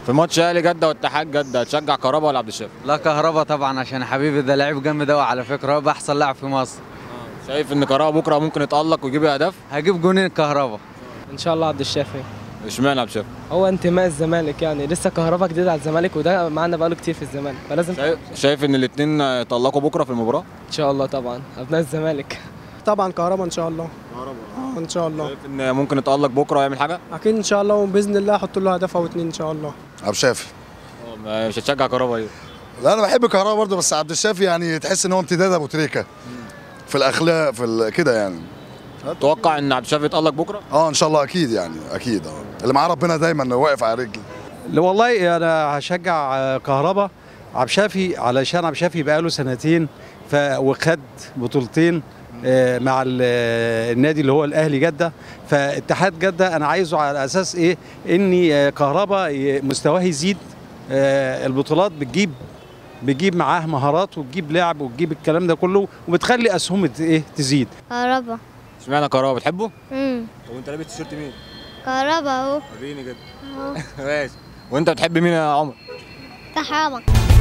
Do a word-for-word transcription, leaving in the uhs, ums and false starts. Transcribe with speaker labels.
Speaker 1: في ماتش اهلي جده واتحاد جده هتشجع كهربا ولا عبد الشافي؟
Speaker 2: لا كهربا طبعا، عشان حبيبي ده لعيب جامد قوي على فكره، هو احسن لاعب في مصر.
Speaker 1: شايف ان كهربا بكره ممكن يتالق ويجيب اهداف؟
Speaker 2: هجيب جونين كهربا
Speaker 3: ان شاء الله عبد الشافي.
Speaker 1: اشمعنى عبد الشافي؟
Speaker 3: هو انتماء الزمالك، يعني لسه كهربا جديد على الزمالك وده معانا بقاله كتير في الزمالك فلازم.
Speaker 1: شايف, شايف ان الاثنين يتالقوا بكره في المباراه؟
Speaker 3: ان شاء الله طبعا ابناء الزمالك.
Speaker 4: طبعا كهربا ان شاء الله.
Speaker 1: كهربا
Speaker 4: اه ان شاء الله.
Speaker 1: شايف ان ممكن يتالق بكره ويعمل حاجه؟
Speaker 4: اكيد ان شاء الله، وباذن الله احط له هدف او اتنين ان شاء الله.
Speaker 5: عبد الشافي.
Speaker 1: اه مش هتشجع كهربا ليه؟
Speaker 5: لا انا بحب كهربا برضه، بس عبد الشافي يعني تحس ان هو امتداد ابو تريكه في الاخلاق في كده يعني.
Speaker 1: تتوقع ان عبد الشافي يتالق بكره؟
Speaker 5: اه ان شاء الله اكيد يعني اكيد. اه اللي معاه ربنا دايما واقف على رجلي.
Speaker 6: لا والله انا هشجع كهربا. عبد الشافي علشان عبد الشافي بقاله سنتين ف وخد بطولتين مع النادي اللي هو الاهلي جده، فاتحاد جده انا عايزه على اساس ايه؟ ان كهربا مستواه يزيد، البطولات بتجيب بتجيب معاه مهارات وتجيب لعب وتجيب الكلام ده كله وبتخلي اسهم ايه تزيد.
Speaker 7: كهربا.
Speaker 1: اشمعنى كهربا بتحبه؟
Speaker 7: امم
Speaker 1: طب وانت لابس تيشيرت مين؟
Speaker 7: كهربا اهو.
Speaker 1: وريني كده.
Speaker 7: اهو.
Speaker 1: ماشي. وانت بتحب مين يا عمر؟
Speaker 7: كهربا.